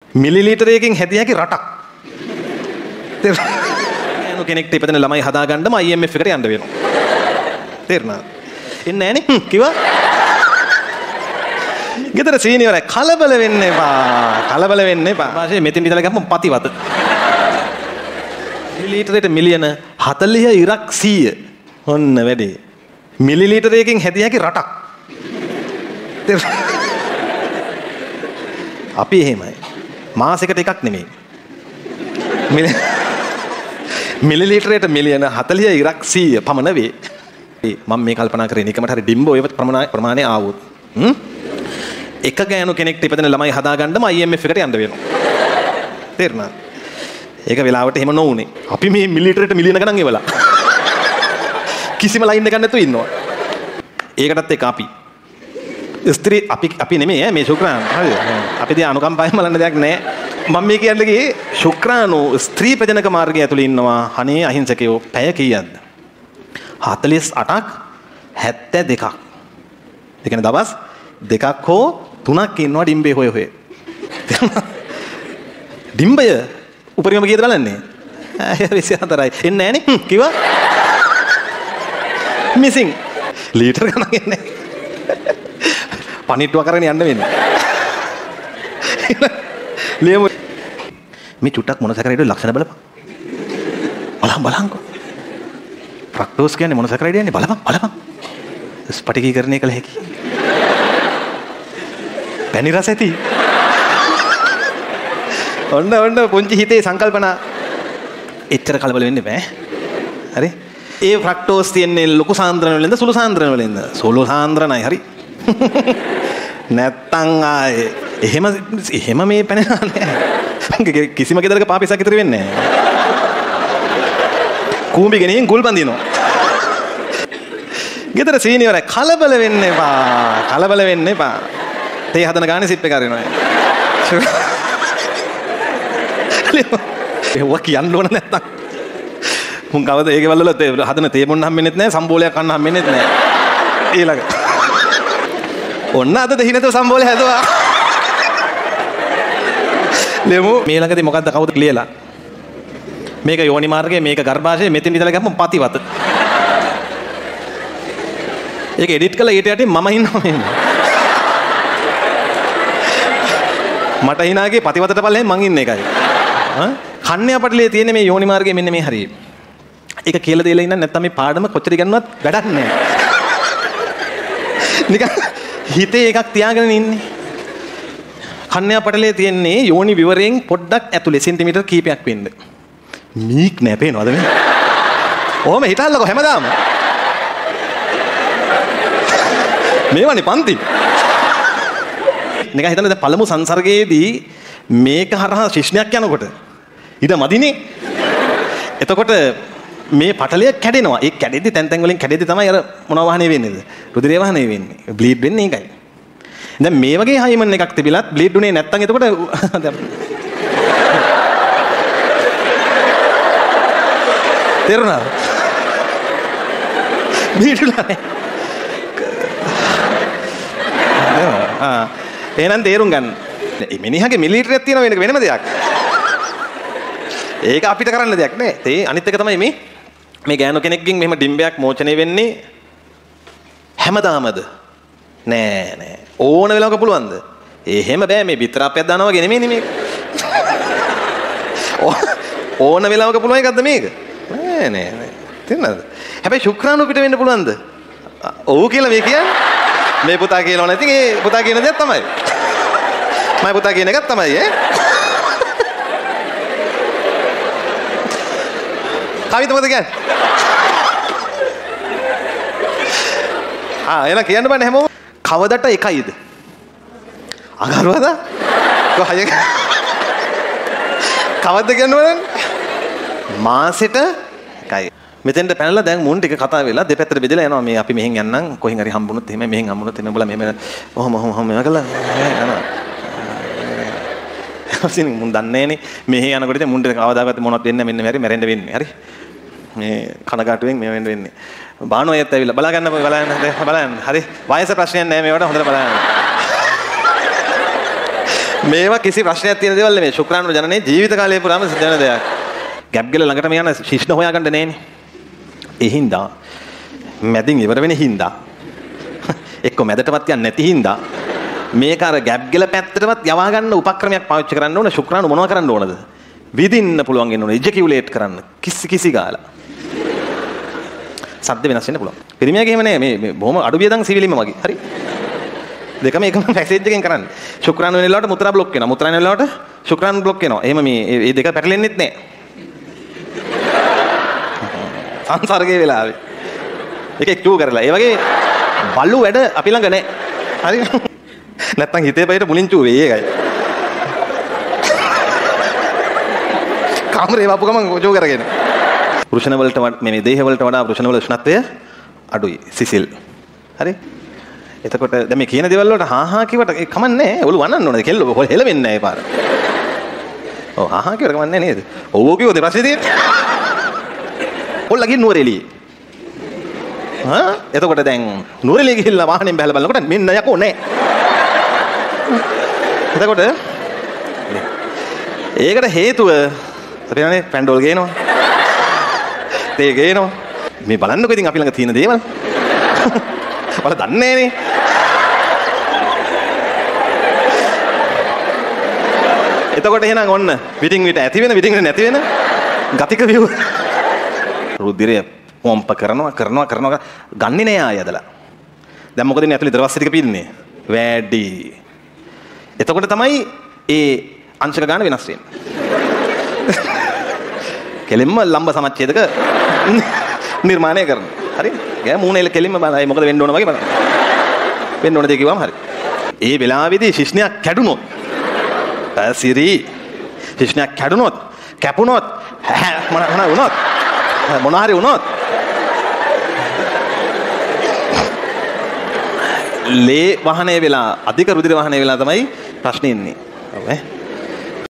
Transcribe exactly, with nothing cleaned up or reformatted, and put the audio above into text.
මිලිලීටරයකින් හැදිය හැකි රටක්. තේරුණා? කෙනෙක්ට ඉපදෙන ළමයි හදාගන්නම I M F එකට යන්න වෙනවා. තේරුණාද? එන්නේ නැහනේ කිව්වා. ගෙදර සීනියරයි කලබල වෙන්න එපා. කලබල වෙන්න එපා. වාසේ මෙතින් ඉඳලා ගමු පතිවත. මිලිලීටරයට මිලියන හතළිහ ඉරක් සීය. ඔන්න වැඩේ. මිලිලීටරයකින් හැදිය හැකි රටක්. අපි එහෙමයි. මාසෙකට එකක් නෙමෙයි. මිලිලීටරයට මිලියන හතළිහ ඉරක් සීය පමණ වේ. මම මේ කල්පනා කරේ නිකමට හරි ඩිම්බෝ ඒ ප්‍රමාණය ආවොත්. හ්ම්? එක ගෑනු කෙනෙක්ට ඉපදෙන ළමයි හදාගන්නම I M F එකට යන්න වෙනවා. තේරුණාද? ඒක වෙලාවට එහෙම නොවුනේ. අපි මේ මිලිලීටරයට මිලියන ගණන් එවලා. කිසිම ලයින් එකක් නැතුව ඉන්නවා. ඒකටත් එක අපි. ස්ත්‍රී අපි අපි නෙමෙයි ඈ මේ ශුක්‍රාණු. හරිද? අපි දිහා අනුකම්පාවෙන් බලන්න දෙයක් නැහැ. මම මේ කියන්නේ ගියේ ශුක්‍රාණු ස්ත්‍රී ප්‍රජනක මාර්ගය ඇතුළේ ඉන්නවා. අනේ අහිංසකයෝ පැය කීයක්ද? හතළිස් අටක් හැත්තෑ දෙකක්. ඒ කියන්නේ දවස් දෙකක් හෝ තුනක් ඉන්නවා ඩිම්බේ හොය හොය. ඩිම්බය උපරිම කීයද බලන්නේ? විසි හතරයි. එන්නේ නැහනේ කිව්වා. මිසින් ලීටර් ගණන් එන්නේ. පණිට්ටුව කරගෙන යන්න වෙන්නේ. ලියමු. මේ චුට්ටක් මොන සැකරේද ලක්ෂණ බලපන්. බලන්න බලන්නකෝ. ෆ්‍රක්ටෝස් කියන්නේ මොන සැකරේද යන්නේ බලපන් බලපන්. ස්පටිකීකරණය කළ හැකි. පැණි රස ඇති. ඔන්න ඔන්න පුංචි හිතේ සංකල්පනා. එච්චර කලබල වෙන්න බෑ. හරි? ඒ ෆ්‍රක්ටෝස් තියන්නේ ලොකු සාන්ද්‍රණ වලින්ද සුළු සාන්ද්‍රණ වලින්ද? සුළු සාන්ද්‍රණයි. හරි. නැත්තම් ආයේ එහෙම එහෙම මේ පැන නෑ. කිසිම ගෙදරක පාපිසක් ඉතුරු වෙන්නේ නෑ. කූඹි ගෙනින් ගුල් බඳිනවා. ගෙදර සීනියරයි කලබල වෙන්න එපා. කලබල වෙන්න එපා. තේ හදන ගානේ සිප් එක අරිනවා. ඒවා කියන්න ඕන නැත්තම්. මුන් කවද ඒකේ වල වල හදන තේ බොන්න හම්බෙන්නෙත් නෑ, සම්බෝලයක් කන්න හම්බෙන්නෙත් නෑ. ඊළඟ. ඔන්න අද දෙහි නැතුව සම්බෝලය හැදුවා. ලෙමු මේ ළඟදී මොකද්ද කවුද ලියලා? මේක යෝනි මාර්ගයේ මේක ගර්භාෂයේ මෙතින් ඉඳලා ගමු පතිවත. ඒක එඩිට් කළා ඊට යටින් මම ඉන්නවා මෙන්න. මට හිනාගේ පතිවතට පල්ලෙන් මං ඉන්නේ එකයි. හා? කන්‍යා පටලයේ තියෙන මේ යෝනි මාර්ගයේ මෙන්න මේ හරිය. ඒක කියලා දෙලා ඉන්න නැත්නම් මේ පාඩම කොච්චර ඉගෙනුවත් වැඩක් නැහැ. නිකන් හිතේ එකක් තියාගෙන ඉන්නේ. කන්‍යා පටලයේ තියෙන්නේ යෝනි විවරයෙන් පොඩ්ඩක් ඇතුලේ සෙන්ටිමීටර් කීපයක් වෙන්න. මීක් නෑ පේනවද මේ? ඔහොම හිතන්නකෝ හැමදාම. මේවනේ පන්ති. නිකන් හිතන්න දැන් පළමු සංසර්ගයේදී මේක හරහා ශිෂ්ණයක් යනකොට ඊට මදිනේ. එතකොට මේ පටලය කැඩෙනවා. ඒ කැඩෙද්දි තැන් තැන් වලින් කැඩෙද්දි තමයි අර මොනවා වහනේ වෙන්නේද? රුධිරය වහනේ වෙන්නේ. බ්ලීඩ් වෙන්නේ ඒකයි. දැන් මේ වගේ හයිමන් එකක් තිබිලත් බ්ලීඩ් උනේ නැත්තම් එතකොට තේරුණාද? බීඩුලා නේ. ආ එහෙනම් තේරුම් ගන්න. මිනිහගේ මිලිලීටරයක් තියෙන වෙන වෙනම දෙයක්. ඒක අපිට කරන්න දෙයක් නෑ. ඒ අනිත් එක තමයි මේ මේ ගෑනු කෙනෙක්ගෙන් මෙහෙම ඩිම්බයක් මෝචනය වෙන්නේ හැමදාමද? නෑ නෑ. ඕන වෙලාවක පුළුවන්ද? එහෙම බෑ මේ පිටරාප්පයක් දානවා වගේ නෙමෙයි මේක. ඕන වෙලාවක පුළුවන් එකක්ද මේක? නෑ නෑ නෑ. තේරෙනවද? හැබැයි ශුක්‍රාණු පිට වෙන්න පුළුවන්ද? ඔව් කියලා මේ කියන්නේ. මේ පුතා කියනවා නැති ඒ පුතා කියන දේ තමයි. මම පුතා කියන එකක් තමයි ඈ. කවිත මොකද කියන්නේ? ආ එලා කියන්න බෑ හැමෝම කවදට එකයිද? අගාරුවද? කොහයක කවද්ද කියන්නවද? මාසෙට එකයි. මෙතෙන්ට පැනලා දැන් මුන් ටික කතා වෙලා දෙපැත්තට බෙදලා යනවා මේ අපි මෙහෙන් යන්නම් කොහෙන් හරි හම්බුනොත් එහෙම මෙහෙන් හම්බුනොත් එහෙම බලලා මෙහෙම ඔහොම ඔහොම ඔහොම යකලා යනවා. ඉතින් මුන් දන්නේ නෑනේ මෙහෙ යනකොට ඉතින් මුන්ට කවදාකවත් මොනවත් වෙන්නේ නැහැ මෙන්න මෙරි මැරෙන්න වෙන්නේ. හරි. මේ කනගාටුවෙන් මේ වෙන්න වෙන්නේ. බානෝ අයත් ඇවිල්ලා බලා ගන්න බලන්න බලන්න. හරි. වයස ප්‍රශ්නයක් නැහැ මේවට හොඳට බලන්න. මේවා කිසි ප්‍රශ්නයක් තියෙන දේවල් නෙමෙයි. ශුක්‍රාණු ජනනේ ජීවිත කාලය පුරාම සිදුවන දෙයක්. ගැප් ගල ළඟටම යන ශිෂ්ණ හොයාගන්න නෑනේ. ඒ හින්දා මැදින් ඉවර වෙන හින්දා එක්ක මැදටවත් යන්නේ නැති හින්දා මේක අර ගැප් ගල පැත්තටවත් යවා ගන්න උපක්‍රමයක් පාවිච්චි කරන්න ඕන. ශුක්‍රාණු මොනව කරන්න ඕනද? විදින්න පුළුවන් වෙන්න ඕන. ඉජකියුලේට් කරන්න. කිසි කිසි ගාලා. සද්ද වෙනස් වෙන්න පුළුවන්. පිරිමියාගේ එහෙම නෑ මේ මේ බොහොම අඩු වියදම් සිවිලිම වගේ. හරි. දෙකම එකම පැසේජ් එකෙන් කරන්නේ. ශුක්‍රාණු වෙන වෙලාවට මුත්‍රා බ්ලොක් වෙනවා. මුත්‍රා වෙන වෙලාවට ශුක්‍රාණු බ්ලොක් වෙනවා. එහෙම මේ මේ දෙක පැටලෙන්නෙත් නෑ. සංසර්ගයේ වෙලාවේ. එක එක චූ කරලා. ඒ වගේ බලු වැඩ අපි ළඟ නෑ. හරි. නැත්තම් හිතේ පයිට මුලින් චූ වෙයි ඒකයි. කාමරේ වපු ගමන් චූ කරගෙන. පුරුෂණ වලට මේ දේහ වලට වඩා පුරුෂණ වල උෂ්ණත්වය අඩුයි. සිසිල්. හරි. එතකොට දැන් මේ කියන දේවල් වලට හා හා කිව්වට ඒ කමන්නේ නැහැ. ඔලු වන්නන්න ඕනේ. කෙල්ල හෙලෙන්නේ නැහැ ඒ පාර. ඔව් හා හා කිව්වට කමන්නේ නේද? ඔව් ඔව් කිව්වොත් ප්‍රශ්නේ තියෙන්නේ. ඔල්ලගේ නුවරඑළියේ. හා එතකොට දැන් නුවරඑළිය ගිහිල්ලා වාහනේ බහලා බලනකොට මෙන්න යකෝ නැහැ. එතකොට ඒකට හේතුව අපි නනේ පැන්ඩෝල් ගේනවා. තේ ගේනවා. මේ බලන්නකො ඉතින් අපි ළඟ තියෙන දේවල්. බල දන්නේ නෑනේ. එතකොට එහෙනම් ඔන්න විටින් විට ඇති වෙන විටින් විට නැති වෙන ගතික විව. රුධිරය පොම්ප කරනවා කරනවා කරනවා ගන්නේ නෑ ආය ඇදලා. දැන් මොකද මේ ඇතුලේ ද්‍රවස්ස ටික පින්නේ? වැඩි. එතකොට තමයි ඒ අංශක ගාන වෙනස් වෙන්නේ. කෙලින්ම ලම්බ සමච්ඡේදක නිර්මාණය කරනවා. හරි? ගෑ මූණේල කෙලින්ම බලයි මොකද වෙන්න ඕන වගේ බලන්න. වෙන්න ඕන දේ කිව්වම හරි. ඒ වෙලාවේදී ශිෂ්ණයක් කැඩුනොත් පැසිරි ශිෂ්ණයක් කැඩුනොත් කැපුනොත් මොන මොන වුණොත් මොන හරි වුණොත් ලේ වහනේ වෙලා අධික රුධිර වහනේ වෙලා තමයි ප්‍රශ්නේ ඉන්නේ. ඔව් ඈ